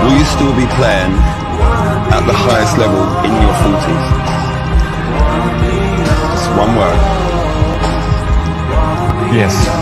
Will you still be playing at the highest level in your 40s? Just one word. Yes.